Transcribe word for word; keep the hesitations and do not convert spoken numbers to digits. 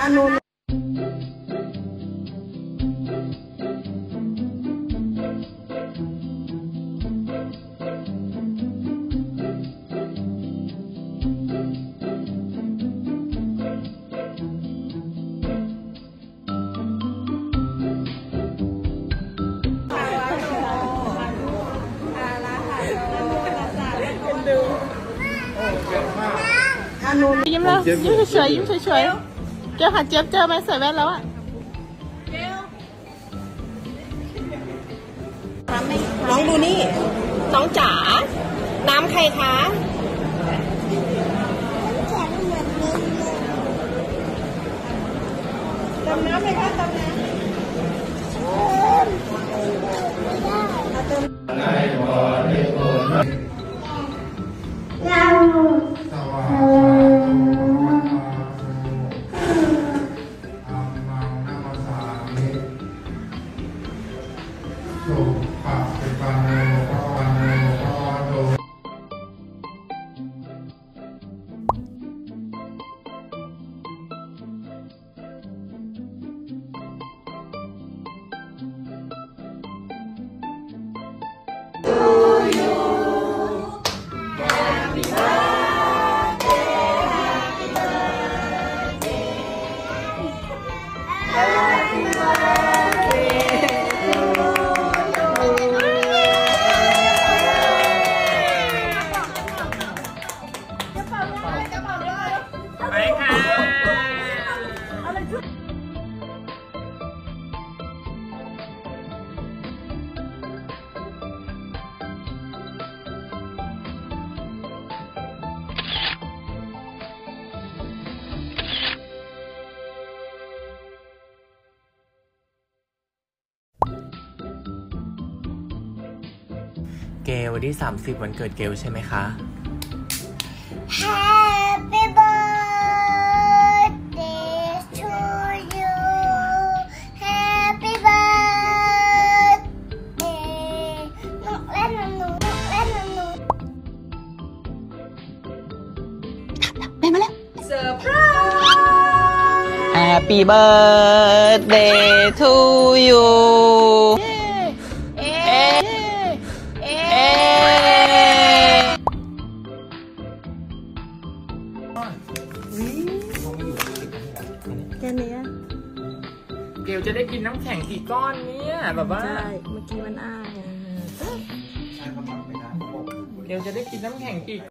อันนู้นยิ้มแล้วยิ้มเฉยๆยิ้มเฉยๆเจ้าค่ะเจี๊ยบเจอไหมใส่แว่นแล้วอะน้องดูนี่น้องจ๋าน้ำใครคะดำน้ำไหมคะดำน้ำเกลวันที่สามสิบวันเกิดเกลใช่ไหมคะ Happy birthday to you Happy birthday น้องเล่นน้ำหนูน้องเล่นน้ำหนูไปมาแล้ว Happy birthday to you แค่นี้เกลจะได้กินน้ำแข็งกี่ก้อนเนี่ยแบบว่าใช่เมื่อกี้มันอ้าเกลจะได้กินน้ำแข็งกี่